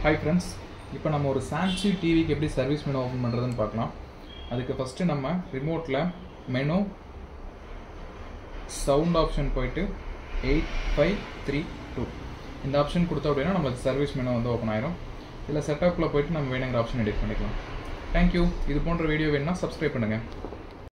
Hi friends, இப்போ நம்ம ஒரு Sansui TV க்கு எப்படி சர்வீஸ் மெனு ஓபன் பண்றதுன்னு பார்க்கலாம். அதுக்கு ஃபர்ஸ்ட் நம்ம ரிமோட்ல மெனு சவுண்ட் ஆப்ஷன் போய்ட்டு 8532 இந்த ஆப்ஷன் கொடுத்தா அப்படினா நமக்கு சர்வீஸ் மெனு வந்து ஓபன் ஆயிடும். இல்ல செட்டப்ல போய்ட்டு நம்ம வேணுங்கிற ஆப்ஷன் எடிட் பண்ணிக்கலாம். Thank you. இது போன்ற வீடியோ வேணும்னா Subscribe பண்ணுங்க.